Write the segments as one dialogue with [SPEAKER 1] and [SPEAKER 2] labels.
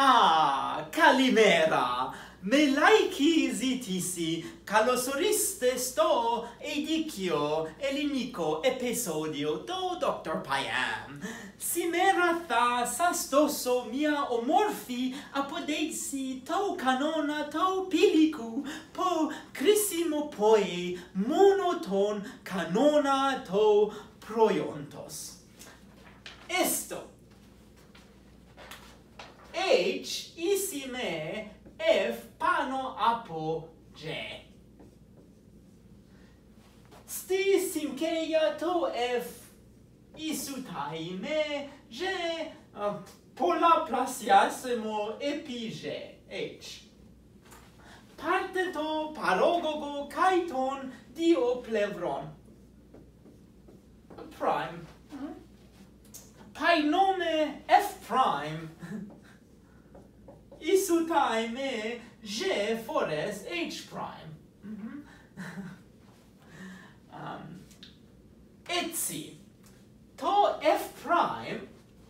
[SPEAKER 1] Ah, Calimera! Me laiki zitisi, calosoriste sto edicio elinico episodio do Dr. Payam. Simera tha sastoso mia omorfi apodesi to canona to pilicu po crissimo poi monoton canona to proiontos. Esto H isime F pano apo J. Sti sinkeia to F isutai me J pola plasiasimo epi J. H. Parte to parogogo kaiton dio plevron. Prime. Pai nome F prime. Isutai me J fores H prime. Etsi. To F prime.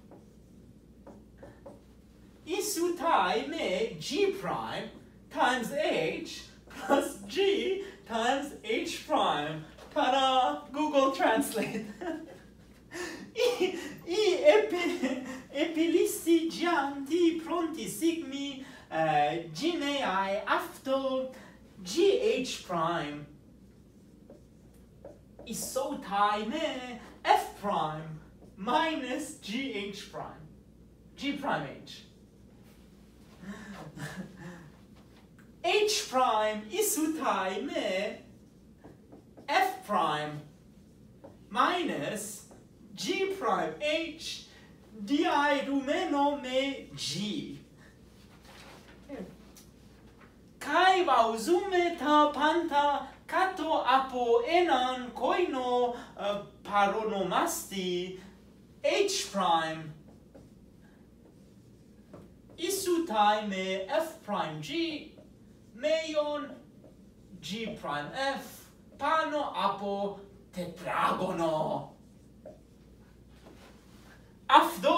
[SPEAKER 1] Isutai me G prime times H plus G times H prime. Ta-da! Google Translate. Epilissi gianti pronti sigmi gineai afto GH prime isotai me F prime minus GH prime G prime H H prime isutai me F prime minus G prime H di rumeno me G. Kai vausume ta panta kato apo enan koino paronomasti H prime isutai me F prime G meion G prime F pano apo tetragono. Afto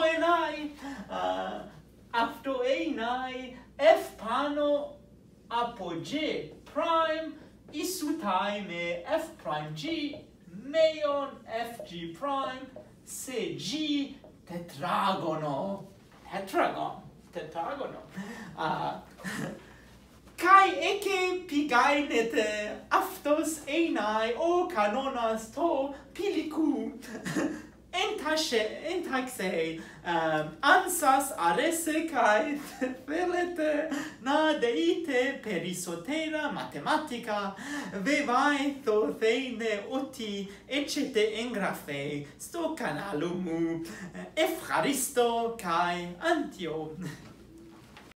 [SPEAKER 1] enai F pano apo J prime isutai me F prime G meion F G prime se G tetragono. Tetragono. Kai eke pigainete aftos enai o canonas to pilicu. Entaxe ansas arese kai felete na deite perisotera mathematica vevai tho theine oti ecete engrafe sto canalumu efharisto kai antio.